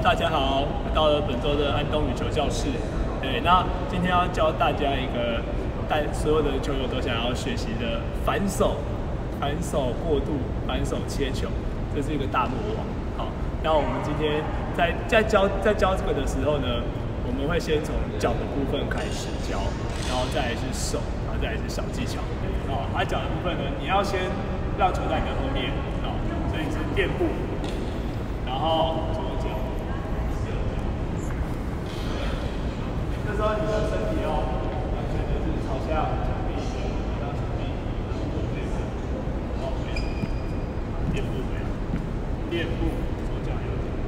大家好，到了本周的安东羽球教室。对，那今天要教大家一个所有的球友都想要学习的反手过渡、反手切球，这是一个大魔王。好，那我们今天在教这个的时候呢，我们会先从脚的部分开始教，然后再来是手，然后再来是小技巧。哦，脚的部分呢，你要先让球在你的后面，所以是垫步，然后左脚。这时候你的身体完全就是朝向墙壁，朝向墙壁，然后垫步回来，垫步，左脚右脚，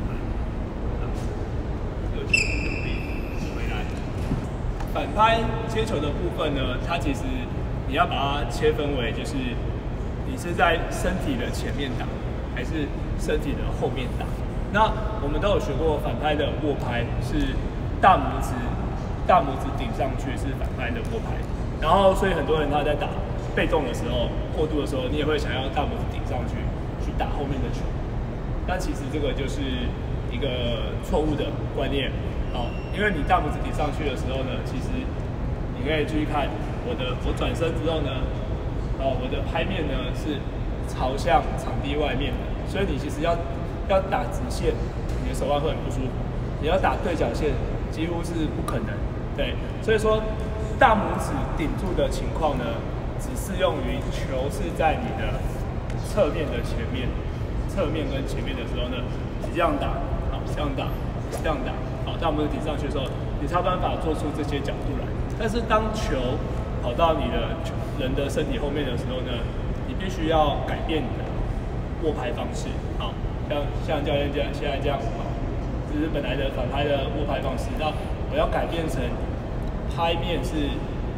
右脚用力回来。反拍切球的部分呢，它其实你要把它切分为，就是你是在身体的前面打，还是身体的后面打。那我们都有学过反拍的握拍是大拇指顶上去是反拍的握拍，然后所以很多人他在打被动的时候、过渡的时候，你也会想要大拇指顶上去打后面的球。但其实这个就是一个错误的观念。因为你大拇指顶上去的时候呢，其实你可以注意看我转身之后呢，我的拍面呢是朝向场地外面的，所以你其实要打直线，你的手腕会很不舒服。你要打对角线，几乎是不可能。对，所以说大拇指顶住的情况呢，只适用于球是在你的侧面跟前面的时候呢，你这样打，这样打，大拇指顶上去的时候，你才有办法做出这些角度来。但是当球跑到你的人的身体后面的时候呢，你必须要改变你的握拍方式。像教练现在这样，这是本来的反拍的握拍方式。那我要改变成拍面是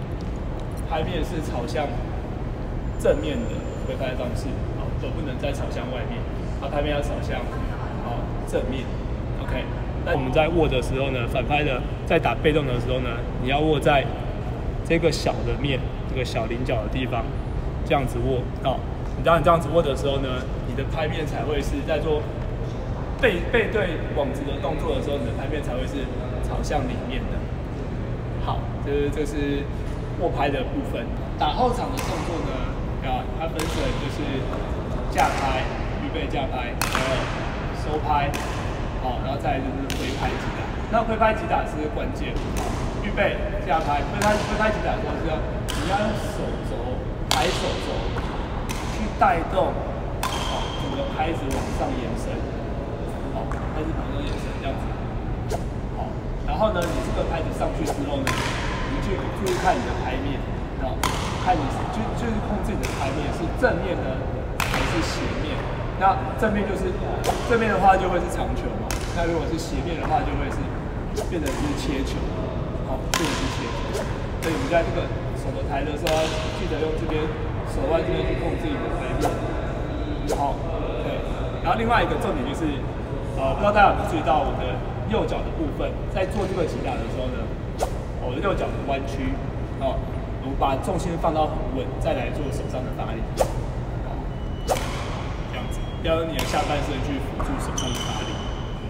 朝向正面的挥拍方式，而不能再朝向外面。拍面要朝向正面。OK。那我们在握的时候呢，反拍的在打被动的时候呢，你要握在这个小的面，这个小菱角的地方，这样子握。当你这样子握的时候呢，你的拍面才会是在做背对网子的动作的时候，你的拍面才会是朝向里面的。好，这是握拍的部分。打后场的动作呢，它分成就是架拍、预备架拍，还有收拍。然后再来就是挥拍击打。那挥拍击打是关键。预备架拍，挥拍击打的时候是你要用手肘、抬手肘去带动，整个拍子往上延伸，拍子往上延伸这样子。然后呢，你这个拍子上去之后呢，你去注意看你的拍面，看你就是控制你的拍面是正面呢还是斜面。那正面的话就会是长球嘛，那如果是斜面的话就会是变成是切球，变成是切球。所以你在这个手的抬的时候，要记得用这边手腕这边去控制你的拍面。对。然后另外一个重点就是，不知道大家有没有注意到我的右脚的部分，在做这个击打的时候呢，我的右脚的弯曲，我把重心放到很稳，再来做手上的发力。要用你的下半身去辅助手上的发力。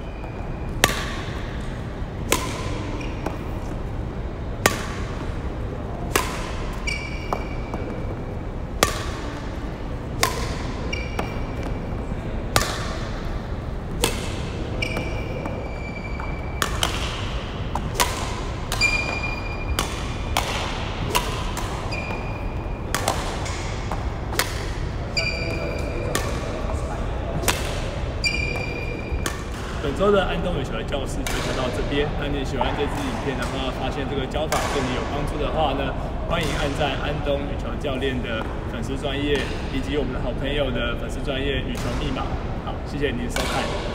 本周的安东羽球的教室就讲到这边。那你喜欢这支影片的话，发现这个教法对你有帮助的话呢，欢迎按赞安东羽球教练的粉丝专页，以及我们的好朋友的粉丝专页羽球密码。好，谢谢您的收看。